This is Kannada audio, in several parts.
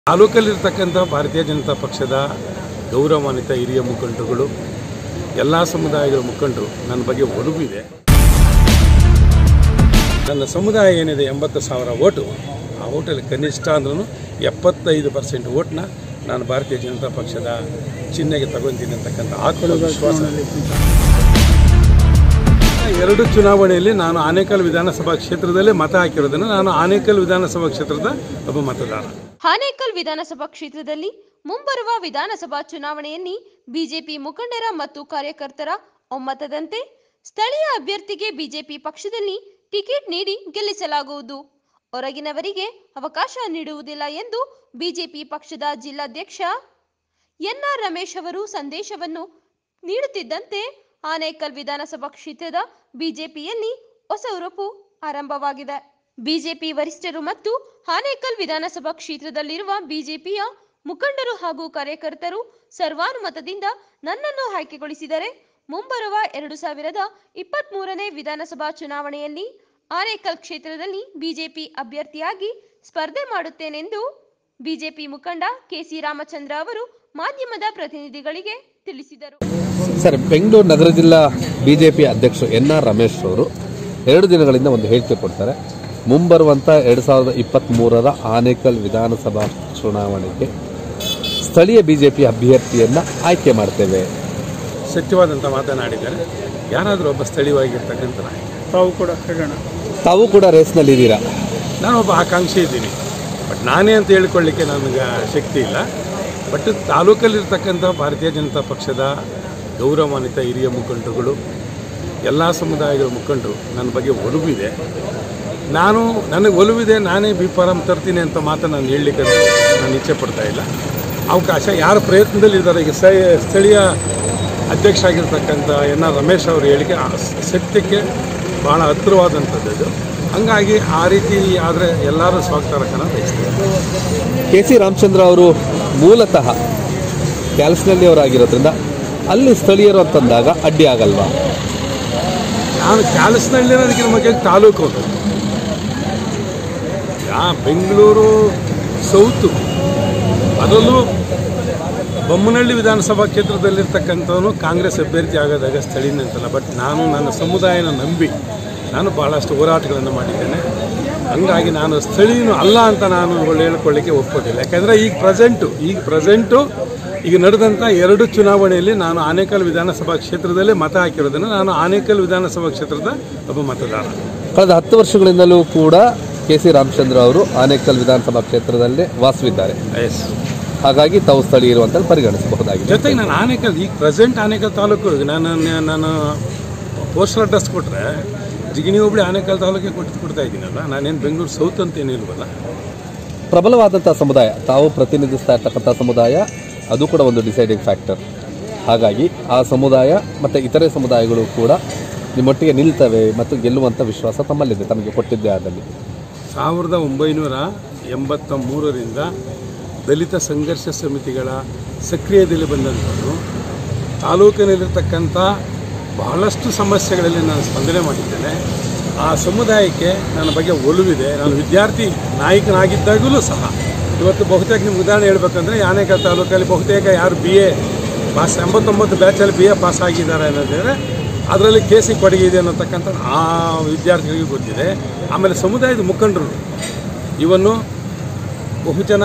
ತಾಲೂಕಲ್ಲಿರ್ತಕ್ಕಂಥ ಭಾರತೀಯ ಜನತಾ ಪಕ್ಷದ ಗೌರವಾನ್ವಿತ ಹಿರಿಯ ಮುಖಂಡರುಗಳು ಎಲ್ಲ ಸಮುದಾಯಗಳ ಮುಖಂಡರು ನನ್ನ ಬಗ್ಗೆ ಒಲವಿದೆ. ನನ್ನ ಸಮುದಾಯ ಏನಿದೆ 80,000 ಓಟು, ಆ ಓಟಲ್ಲಿ ಕನಿಷ್ಠ ಅಂದ್ರೂ 75% ಓಟ್ನ ನಾನು ಭಾರತೀಯ ಜನತಾ ಪಕ್ಷದ ಚಿಹ್ನೆಗೆ ತಗೊಂತೀನಿ ಅಂತಕ್ಕಂಥ ಆತ್ಮವಿಶ್ವಾಸ. ಎರಡು ಚುನಾವಣೆಯಲ್ಲಿ ನಾನು ಆನೇಕಲ್ ವಿಧಾನಸಭಾ ಕ್ಷೇತ್ರದಲ್ಲೇ ಮತ ಹಾಕಿರೋದನ್ನು ನಾನು ಆನೇಕಲ್ ವಿಧಾನಸಭಾ ಕ್ಷೇತ್ರದ ಒಬ್ಬ ಮತದಾರ. ಆನೇಕಲ್ ವಿಧಾನಸಭಾ ಕ್ಷೇತ್ರದಲ್ಲಿ ಮುಂಬರುವ ವಿಧಾನಸಭಾ ಚುನಾವಣೆಯಲ್ಲಿ ಬಿಜೆಪಿ ಮುಖಂಡರ ಮತ್ತು ಕಾರ್ಯಕರ್ತರ ಒಮ್ಮತದಂತೆ ಸ್ಥಳೀಯ ಅಭ್ಯರ್ಥಿಗೆ ಬಿಜೆಪಿ ಪಕ್ಷದಲ್ಲಿ ಟಿಕೆಟ್ ನೀಡಿ ಗೆಲ್ಲಿಸಲಾಗುವುದು. ಹೊರಗಿನವರಿಗೆ ಅವಕಾಶ ನೀಡುವುದಿಲ್ಲ ಎಂದು ಬಿಜೆಪಿ ಪಕ್ಷದ ಜಿಲ್ಲಾಧ್ಯಕ್ಷ ಎನ್.ಆರ್. ರಮೇಶ್ ಅವರು ಸಂದೇಶವನ್ನು ನೀಡುತ್ತಿದ್ದಂತೆ ಆನೇಕಲ್ ವಿಧಾನಸಭಾ ಕ್ಷೇತ್ರದ ಬಿಜೆಪಿಯಲ್ಲಿ ಹೊಸ ಹುರುಪು ಆರಂಭವಾಗಿದೆ. ಬಿಜೆಪಿ ವರಿಷ್ಠರು ಮತ್ತು ಆನೇಕಲ್ ವಿಧಾನಸಭಾ ಕ್ಷೇತ್ರದಲ್ಲಿರುವ ಬಿಜೆಪಿಯ ಮುಖಂಡರು ಹಾಗೂ ಕಾರ್ಯಕರ್ತರು ಸರ್ವಾನುಮತದಿಂದ ನನ್ನನ್ನು ಆಯ್ಕೆಗೊಳಿಸಿದರೆ ಮುಂಬರುವ 2023ನೇ ವಿಧಾನಸಭಾ ಚುನಾವಣೆಯಲ್ಲಿ ಆನೇಕಲ್ ಕ್ಷೇತ್ರದಲ್ಲಿ ಬಿಜೆಪಿ ಅಭ್ಯರ್ಥಿಯಾಗಿ ಸ್ಪರ್ಧೆ ಮಾಡುತ್ತೇನೆಂದು ಬಿಜೆಪಿ ಮುಖಂಡ ಕೆಸಿ ರಾಮಚಂದ್ರ ಅವರು ಮಾಧ್ಯಮದ ಪ್ರತಿನಿಧಿಗಳಿಗೆ ತಿಳಿಸಿದರು. ಸರ್, ಬೆಂಗಳೂರು ನಗರ ಜಿಲ್ಲಾ ಬಿಜೆಪಿ ಅಧ್ಯಕ್ಷ ಎನ್.ಆರ್. ರಮೇಶ್ ಅವರು 2 ದಿನಗಳಿಂದ ಒಂದು ಹೇಳಿಕೆ ಕೊಡ್ತಾರೆ. ಮುಂಬರುವಂಥ 2023ರ ಆನೇಕಲ್ ವಿಧಾನಸಭಾ ಚುನಾವಣೆಗೆ ಸ್ಥಳೀಯ ಬಿಜೆಪಿ ಅಭ್ಯರ್ಥಿಯನ್ನು ಆಯ್ಕೆ ಮಾಡ್ತೇವೆ. ಸತ್ಯವಾದಂಥ ಮಾತನಾಡಿದ್ದಾರೆ. ಯಾರಾದರೂ ಒಬ್ಬ ಸ್ಥಳೀಯವಾಗಿರ್ತಕ್ಕಂಥ ತಾವು ಕೂಡ ರೇಸ್ನಲ್ಲಿದ್ದೀರಾ. ನಾನೊಬ್ಬ ಆಕಾಂಕ್ಷಿ ಇದ್ದೀನಿ, ಬಟ್ ನಾನೇ ಅಂತ ಹೇಳಿಕೊಳ್ಳಿಕ್ಕೆ ನನಗೆ ಶಕ್ತಿ ಇಲ್ಲ. ಬಟ್ ತಾಲೂಕಲ್ಲಿರ್ತಕ್ಕಂಥ ಭಾರತೀಯ ಜನತಾ ಪಕ್ಷದ ಗೌರವಾನ್ವಿತ ಹಿರಿಯ ಮುಖಂಡರುಗಳು ಎಲ್ಲ ಸಮುದಾಯಗಳ ಮುಖಂಡರು ನನ್ನ ಬಗ್ಗೆ ಒಲವಿದೆ. ನನಗೆ ಒಲವಿದೆ, ನಾನೇ ಬಿಫಾರಂ ತರ್ತೀನಿ ಅಂತ ಮಾತ್ರ ನಾನು ಹೇಳಲಿಕ್ಕೆ ನಾನು ಇಚ್ಛೆ ಪಡ್ತಾ ಇಲ್ಲ. ಅವಕಾಶ ಯಾರ ಪ್ರಯತ್ನದಲ್ಲಿದ್ದಾರೆ. ಈಗ ಸ್ಥಳೀಯ ಅಧ್ಯಕ್ಷ ಆಗಿರ್ತಕ್ಕಂಥ ಎನ್.ಆರ್. ರಮೇಶ್ ಅವರು ಹೇಳಿಕೆ ಸತ್ಯಕ್ಕೆ ಭಾಳ ಹತ್ತಿರವಾದಂಥದ್ದು. ಹಂಗಾಗಿ ಆ ರೀತಿ ಆದರೆ ಎಲ್ಲರೂ ಸ್ವಾಗತಾರ್ಹನ ಬಯಸ್ತಾರೆ. ಕೆಸಿ ರಾಮಚಂದ್ರ ಅವರು ಮೂಲತಃ ಕ್ಯಾಲ್ಸ್ನಲ್ಲಿ ಅವರಾಗಿರೋದ್ರಿಂದ ಅಲ್ಲಿ ಸ್ಥಳೀಯರು ಅಂತಂದಾಗ ಅಡ್ಡಿ ಆಗಲ್ವಾ? ನಾನು ಕ್ಯಾಲ್ಸ್ನಲ್ಲಿರೋದಕ್ಕೆ ನಮಗೆ ತಾಲೂಕು ಬೆಂಗಳೂರು ಸೌತು, ಅದರಲ್ಲೂ ಬೊಮ್ಮನಹಳ್ಳಿ ವಿಧಾನಸಭಾ ಕ್ಷೇತ್ರದಲ್ಲಿರ್ತಕ್ಕಂಥವನು ಕಾಂಗ್ರೆಸ್ ಅಭ್ಯರ್ಥಿ ಆಗೋದಾಗ ಸ್ಥಳೀಯ ಅಂತಲ್ಲ. ಬಟ್ ನಾನು ನನ್ನ ಸಮುದಾಯನ ನಂಬಿ ನಾನು ಭಾಳಷ್ಟು ಹೋರಾಟಗಳನ್ನು ಮಾಡಿದ್ದೇನೆ. ಹಂಗಾಗಿ ನಾನು ಸ್ಥಳೀಯನು ಅಲ್ಲ ಅಂತ ನಾನು ಹೇಳ್ಕೊಳ್ಳಿಕ್ಕೆ ಒಪ್ಪೋದಿಲ್ಲ. ಯಾಕೆಂದರೆ ಈಗ ಪ್ರೆಸೆಂಟು ನಡೆದಂಥ 2 ಚುನಾವಣೆಯಲ್ಲಿ ನಾನು ಆನೇಕಲ್ ವಿಧಾನಸಭಾ ಕ್ಷೇತ್ರದಲ್ಲೇ ಮತ ಹಾಕಿರೋದನ್ನು ನಾನು ಆನೇಕಲ್ ವಿಧಾನಸಭಾ ಕ್ಷೇತ್ರದ ಒಬ್ಬ ಮತದಾರ. ಕಳೆದ 10 ವರ್ಷಗಳಿಂದಲೂ ಕೂಡ ಕೆಸಿ ರಾಮಚಂದ್ರ ಅವರು ಆನೇಕಲ್ ವಿಧಾನಸಭಾ ಕ್ಷೇತ್ರದಲ್ಲೇ ವಾಸವಿದ್ದಾರೆ. ಹಾಗಾಗಿ ತಾವು ಸ್ಥಳೀಯರು ಅಂತ ಪರಿಗಣಿಸಬಹುದಾಗಿದೆ. ಜೊತೆಗೆ ನಾನು ಆನೇಕಲ್ ಈಗ ಪ್ರೆಸೆಂಟ್ ಆನೇಕಲ್ ತಾಲೂಕು ನಾನು ಪೋಸ್ಟಲ್ ಅಡ್ರೆಸ್ ಕೊಟ್ಟರೆ ಜಿಗಿಣಿ ಹೋಬಳಿ ಆನೇಕಲ್ ತಾಲೂಕಿಗೆ ಕೊಡ್ತಾ ಇದ್ದೀನಲ್ಲ. ನಾನೇನು ಬೆಂಗಳೂರು ಸೌತ್ ಅಂತ ಏನಿಲ್ವಲ್ಲ. ಪ್ರಬಲವಾದಂಥ ಸಮುದಾಯ ತಾವು ಪ್ರತಿನಿಧಿಸ್ತಾ ಇರ್ತಕ್ಕಂಥ ಸಮುದಾಯ, ಅದು ಕೂಡ ಒಂದು ಡಿಸೈಡಿಂಗ್ ಫ್ಯಾಕ್ಟರ್. ಹಾಗಾಗಿ ಆ ಸಮುದಾಯ ಮತ್ತು ಇತರೆ ಸಮುದಾಯಗಳು ಕೂಡ ನಿಮ್ಮೊಟ್ಟಿಗೆ ನಿಲ್ತವೆ ಮತ್ತು ಗೆಲ್ಲುವಂಥ ವಿಶ್ವಾಸ ತಮ್ಮಲ್ಲಿದೆ, ತಮಗೆ ಕೊಟ್ಟಿದ್ದೇ ಆದಲ್ಲಿ. 1983ರಿಂದ ದಲಿತ ಸಂಘರ್ಷ ಸಮಿತಿಗಳ ಸಕ್ರಿಯದಲ್ಲಿ ಬಂದಂಥದ್ದು ತಾಲೂಕಿನಲ್ಲಿರ್ತಕ್ಕಂಥ ಬಹಳಷ್ಟು ಸಮಸ್ಯೆಗಳಲ್ಲಿ ನಾನು ಸ್ಪಂದನೆ ಮಾಡಿದ್ದೇನೆ. ಆ ಸಮುದಾಯಕ್ಕೆ ನನ್ನ ಬಗ್ಗೆ ಒಲವಿದೆ. ನಾನು ವಿದ್ಯಾರ್ಥಿ ನಾಯಕನಾಗಿದ್ದಾಗಲೂ ಸಹ ಇವತ್ತು ಬಹುತೇಕ ನಿಮ್ಗೆ ಉದಾಹರಣೆ ಹೇಳ್ಬೇಕಂದ್ರೆ ಆನೇಕಲ್ ತಾಲೂಕಲ್ಲಿ ಬಹುತೇಕ ಯಾರು BA ಪಾಸ್ 89 ಬ್ಯಾಚಲ್ಲಿ BA ಪಾಸ್ ಆಗಿದ್ದಾರೆ ಅನ್ನೋದಿದ್ರೆ ಅದರಲ್ಲಿ ಕೆಸಿ ಕೊಡುಗೆ ಇದೆ ಅನ್ನೋತಕ್ಕಂಥ ಆ ವಿದ್ಯಾರ್ಥಿಗಳಿಗೆ ಗೊತ್ತಿದೆ. ಆಮೇಲೆ ಸಮುದಾಯದ ಮುಖಂಡರು ಇವನ್ನು ಬಹುಜನ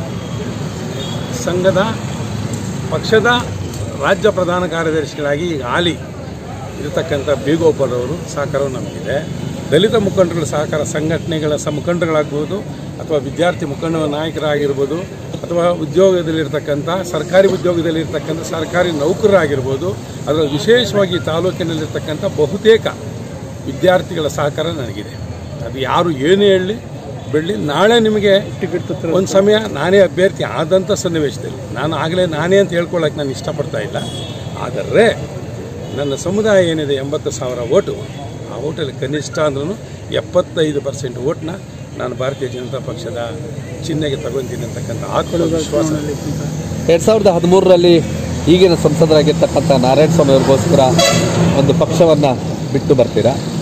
ಸಂಘದ ಪಕ್ಷದ ರಾಜ್ಯ ಪ್ರಧಾನ ಕಾರ್ಯದರ್ಶಿಗಳಾಗಿ ಈಗ ಹಾಲಿ ಇರತಕ್ಕಂಥ B.ಗೋಪಾಲ್ ಅವರು ಸಹಕಾರವು ನಮಗಿದೆ. ದಲಿತ ಮುಖಂಡರುಗಳ ಸಹಕಾರ ಸಂಘಟನೆಗಳ ಮುಖಂಡರುಗಳಾಗ್ಬೋದು, ಅಥವಾ ವಿದ್ಯಾರ್ಥಿ ಮುಖಂಡ ನಾಯಕರಾಗಿರ್ಬೋದು, ಅಥವಾ ಉದ್ಯೋಗದಲ್ಲಿರ್ತಕ್ಕಂಥ ಸರ್ಕಾರಿ ಉದ್ಯೋಗದಲ್ಲಿರ್ತಕ್ಕಂಥ ಸರ್ಕಾರಿ ನೌಕರರಾಗಿರ್ಬೋದು, ಅದರಲ್ಲಿ ವಿಶೇಷವಾಗಿ ತಾಲೂಕಿನಲ್ಲಿರ್ತಕ್ಕಂಥ ಬಹುತೇಕ ವಿದ್ಯಾರ್ಥಿಗಳ ಸಹಕಾರ ನನಗಿದೆ. ಅದು ಯಾರು ಏನೇ ಹೇಳಲಿ ಬಿಡಲಿ, ನಾಳೆ ನಿಮಗೆ ಟಿಕೆಟ್ ಒಂದು ಸಮಯ ನಾನೇ ಅಭ್ಯರ್ಥಿ ಆದಂಥ ಸನ್ನಿವೇಶದಲ್ಲಿ ನಾನೇ ಅಂತ ಹೇಳ್ಕೊಳ್ಳೋಕೆ ನಾನು ಇಷ್ಟಪಡ್ತಾ ಇಲ್ಲ. ಆದರೆ ನನ್ನ ಸಮುದಾಯ ಏನಿದೆ 80,000 ಓಟು, ಆ ಓಟಲ್ಲಿ ಕನಿಷ್ಠ ಅಂದ್ರೂ 75% ಓಟ್ನ ನಾನು ಭಾರತೀಯ ಜನತಾ ಪಕ್ಷದ ಚಿಹ್ನೆಗೆ ತಗೊಂತೀನಿ ಅಂತಕ್ಕಂಥ ಆತ್ಮವಿಶ್ವಾಸ. 2013ರಲ್ಲಿ ಈಗಿನ ಸಂಸದರಾಗಿರ್ತಕ್ಕಂಥ ನಾರಾಯಣ ಸ್ವಾಮಿ ಅವ್ರಿಗೋಸ್ಕರ ಒಂದು ಪಕ್ಷವನ್ನು ಬಿಟ್ಟು ಬರ್ತೀರಾ?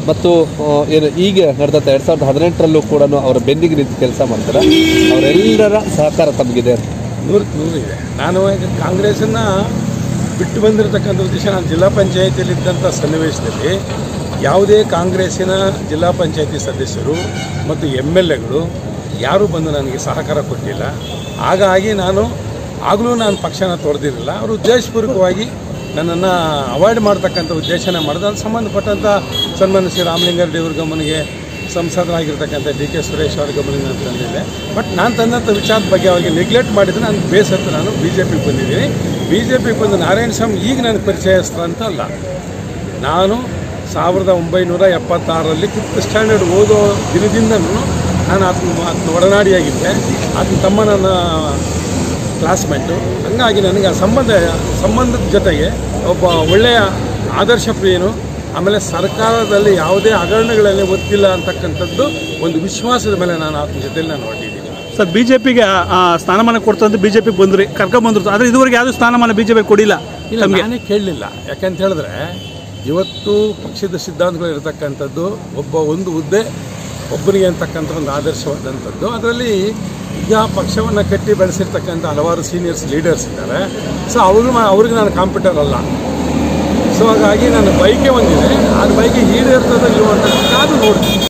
ಮತ್ತು ಏನು ಈಗ ನಡೆದಂಥ 2018ರಲ್ಲೂ ಕೂಡ ಅವರ ಬೆನ್ನಿಗೆ ನಿಂತು ಕೆಲಸ ಮಾಡ್ತಾರೆ, ಅವರೆಲ್ಲರ ಸಹಕಾರ ತಮಗಿದೆ? 100% ಇದೆ. ನಾನು ಕಾಂಗ್ರೆಸ್ಸನ್ನು ಬಿಟ್ಟು ಬಂದಿರತಕ್ಕಂಥ ಉದ್ದೇಶ, ನಾನು ಜಿಲ್ಲಾ ಪಂಚಾಯಿತಿಯಲ್ಲಿದ್ದಂಥ ಸನ್ನಿವೇಶದಲ್ಲಿ ಯಾವುದೇ ಕಾಂಗ್ರೆಸ್ಸಿನ ಜಿಲ್ಲಾ ಪಂಚಾಯಿತಿ ಸದಸ್ಯರು ಮತ್ತು MLAಗಳು ಯಾರೂ ಬಂದು ನನಗೆ ಸಹಕಾರ ಕೊಟ್ಟಿಲ್ಲ. ಹಾಗಾಗಿ ನಾನು ಪಕ್ಷನ ತೊರೆದಿರಲಿಲ್ಲ. ಅವರು ಉದ್ದೇಶಪೂರ್ವಕವಾಗಿ ನನ್ನನ್ನು ಅವಾಯ್ಡ್ ಮಾಡ್ತಕ್ಕಂಥ ಉದ್ದೇಶನ ಮಾಡಿದ ಅದಕ್ಕೆ ಸಂಬಂಧಪಟ್ಟಂಥ ಸನ್ಮಾನ್ಯ ಶ್ರೀ ರಾಮಲಿಂಗಾರೆಡ್ಡಿ ಅವ್ರ ಗಮನಿಗೆ, ಸಂಸದರಾಗಿರ್ತಕ್ಕಂಥ DK ಸುರೇಶ್ ಅವ್ರ ಗಮನಿಗೆ ನಾನು ತಂದಿದ್ದೆ. ಬಟ್ ನಾನು ತಂದಂಥ ವಿಚಾರದ ಬಗ್ಗೆ ಅವರಿಗೆ ನೆಗ್ಲೆಕ್ಟ್ ಮಾಡಿದರೆ ನಾನು ಬೇಸತ್ತು ನಾನು BJPಗೆ ಬಂದಿದ್ದೀನಿ. BJPಗೆ ಬಂದು ನಾರಾಯಣ ಸ್ವಾಮಿ ಈಗ ನನಗೆ ಪರಿಚಯಸ್ಥ ಅಲ್ಲ. ನಾನು 1976ರಲ್ಲಿ 5th ಸ್ಟ್ಯಾಂಡರ್ಡ್ ಓದೋ ದಿನದಿಂದನೂ ನಾನು ಆತನ ಒಡನಾಡಿಯಾಗಿದ್ದೆ. ಆತನ ತಮ್ಮ ನನ್ನ ಕ್ಲಾಸ್ಮೇಟು. ಹಂಗಾಗಿ ನನಗೆ ಆ ಸಂಬಂಧದ ಜೊತೆಗೆ ಒಬ್ಬ ಒಳ್ಳೆಯ ಆದರ್ಶ ಪ್ರಿಯನು, ಆಮೇಲೆ ಸರ್ಕಾರದಲ್ಲಿ ಯಾವುದೇ ಹಗರಣಗಳಲ್ಲಿ ಒತ್ತಿಲ್ಲ ಅಂತಕ್ಕಂಥದ್ದು ಒಂದು ವಿಶ್ವಾಸದ ಮೇಲೆ ನಾನು ಆತನ ಜೊತೆಯಲ್ಲಿ ನಾನು ಹೊರಟಿದ್ದೀನಿ. ಸರ್, BJPಗೆ ಸ್ಥಾನಮಾನ ಕೊಡ್ತಂತ BJPಗೆ ಬಂದ್ರಿ, ಕರ್ಕೊಂಡ್ಬಂದ್ರು, ಆದರೆ ಇದುವರೆಗೆ ಯಾವುದೇ ಸ್ಥಾನಮಾನ BJP ಕೊಡಿಲ್ಲ. ಇಲ್ಲ, ನಾನೇ ಕೇಳಲಿಲ್ಲ. ಯಾಕಂತ ಹೇಳಿದ್ರೆ ಇವತ್ತು ಪಕ್ಷದ ಸಿದ್ಧಾಂತಗಳು ಇರತಕ್ಕಂಥದ್ದು ಒಂದು ಹುದ್ದೆ ಒಬ್ಬನಿಗೆ ಅಂತಕ್ಕಂಥ ಒಂದು ಆದರ್ಶವಾದಂಥದ್ದು. ಅದರಲ್ಲಿ ಈಗ ಪಕ್ಷವನ್ನು ಕಟ್ಟಿ ಬೆಳೆಸಿರ್ತಕ್ಕಂಥ ಹಲವಾರು ಸೀನಿಯರ್ಸ್ ಲೀಡರ್ಸ್ ಇದ್ದಾರೆ. ಸೊ ಅವ್ರಿಗೆ ನಾನು ಕಾಂಪಿಟರ್ ಅಲ್ಲ. ಸೊ ಹಾಗಾಗಿ ನನ್ನ ಬೈಕೆ ಒಂದಿದೆ, ಆ ಬೈಕೆ ಈಡೇರ್ತದೋ ಇಲ್ಲೋ ಅಂತ ಕಾದು ನೋಡ್ತೀನಿ.